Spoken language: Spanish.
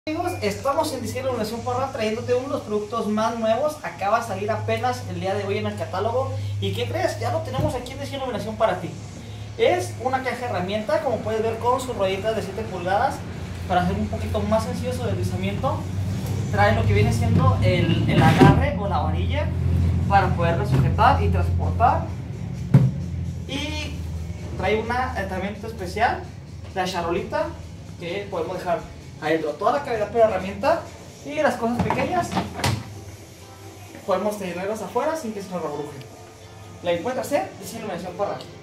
Amigos, estamos en Diseño Iluminación Parra trayéndote uno de los productos más nuevos. Acaba de salir apenas el día de hoy en el catálogo. ¿Y qué crees? Ya lo tenemos aquí en Diseño Iluminación para ti. Es una caja de herramienta, como puedes ver, con sus rueditas de 7 pulgadas para hacer un poquito más sencillo su deslizamiento. Trae lo que viene siendo el agarre o la varilla para poderla sujetar y transportar. Y trae un tratamiento especial, la charolita, que podemos dejar adentro toda la cavidad de la herramienta, y las cosas pequeñas podemos tenerlas afuera sin que se nos rebruje. La encuentras en Diseño Iluminación Parra.